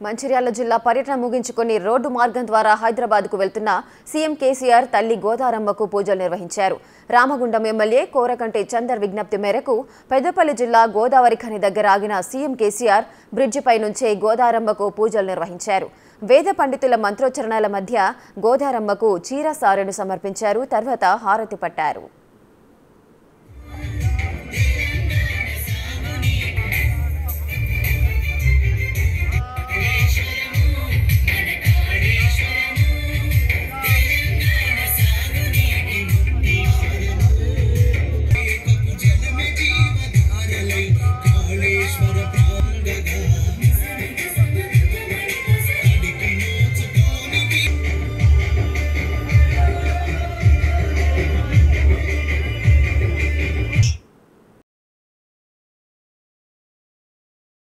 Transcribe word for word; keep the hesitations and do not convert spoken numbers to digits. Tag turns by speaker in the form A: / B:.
A: మంచిర్యాల జిల్లా పర్యటన ముగించుకొని రోడ్డు మార్గం ద్వారా హైదరాబాద్కు వెళ్తున్న సీఎం కేసీఆర్ తల్లి గోదారమ్మకు పూజలు నిర్వహించారు. రామగుండం ఎమ్మెల్యే కోరకంటి చందర్ విజ్ఞప్తి మేరకు పెద్దపల్లి జిల్లా గోదావరి ఖని దగ్గర ఆగిన సీఎం కేసీఆర్ బ్రిడ్జిపై నుంచే గోదారమ్మకు పూజలు నిర్వహించారు. వేద పండితుల మంత్రోచ్చరణల మధ్య గోదారమ్మకు చీర సారెను సమర్పించారు. తర్వాత హారతి పట్టారు.